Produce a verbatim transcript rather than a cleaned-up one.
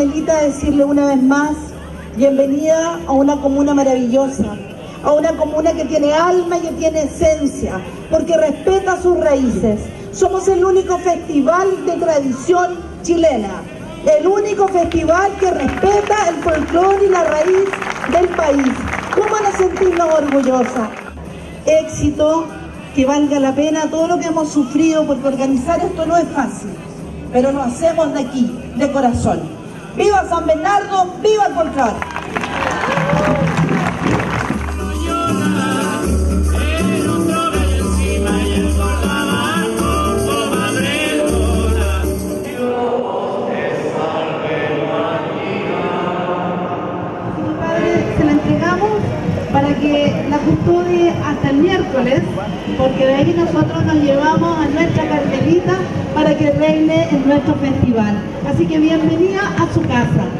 Carmelita, decirle una vez más, bienvenida a una comuna maravillosa, a una comuna que tiene alma y que tiene esencia, porque respeta sus raíces. Somos el único festival de tradición chilena, el único festival que respeta el folclore y la raíz del país. ¿Cómo no sentirnos orgullosas? Éxito, que valga la pena todo lo que hemos sufrido, porque organizar esto no es fácil, pero lo hacemos de aquí, de corazón. ¡Viva San Bernardo! ¡Viva el folclore! Para que la custodie hasta el miércoles, porque de ahí nosotros nos llevamos a nuestra Carmelita para que reine en nuestro festival. Así que bienvenida a su casa.